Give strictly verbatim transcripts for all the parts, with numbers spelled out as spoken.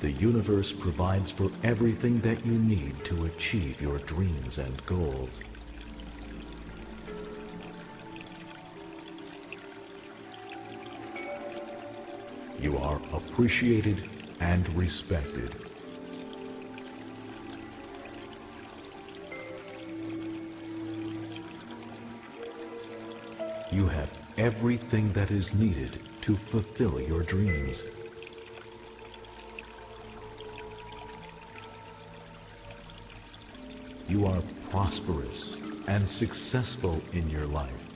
The universe provides for everything that you need to achieve your dreams and goals. You are appreciated and respected. You have everything that is needed to fulfill your dreams. You are prosperous and successful in your life.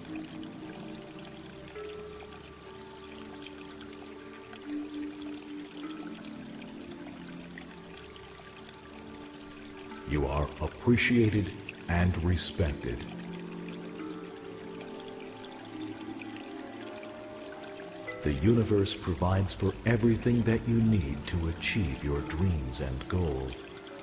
You are appreciated and respected. The universe provides for everything that you need to achieve your dreams and goals.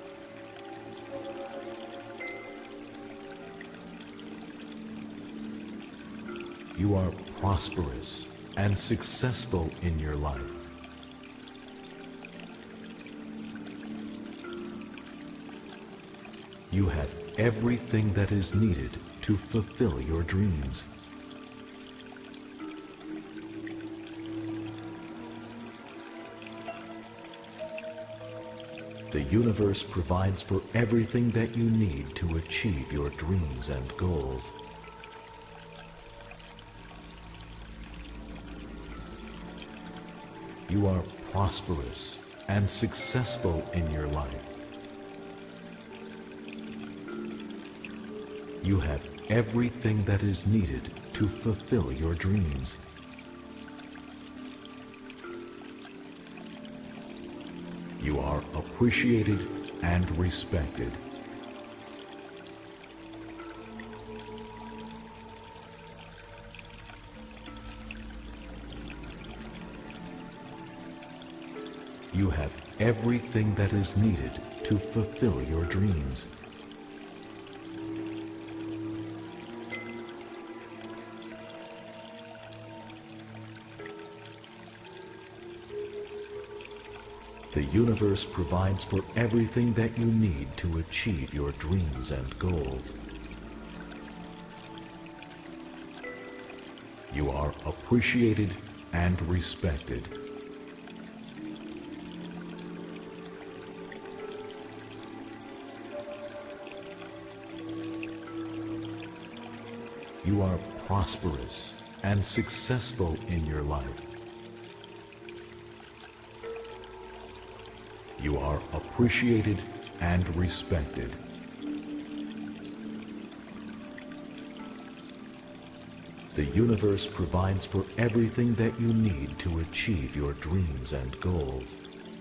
You are prosperous and successful in your life. You have everything that is needed to fulfill your dreams. The universe provides for everything that you need to achieve your dreams and goals. You are prosperous and successful in your life. You have everything that is needed to fulfill your dreams. You are appreciated and respected. You have everything that is needed to fulfill your dreams. The universe provides for everything that you need to achieve your dreams and goals. You are appreciated and respected. You are prosperous and successful in your life. You are appreciated and respected. The universe provides for everything that you need to achieve your dreams and goals.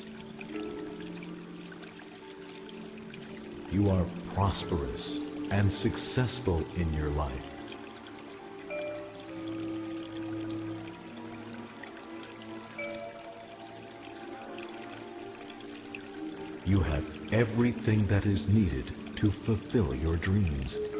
You are prosperous and successful in your life. You have everything that is needed to fulfill your dreams.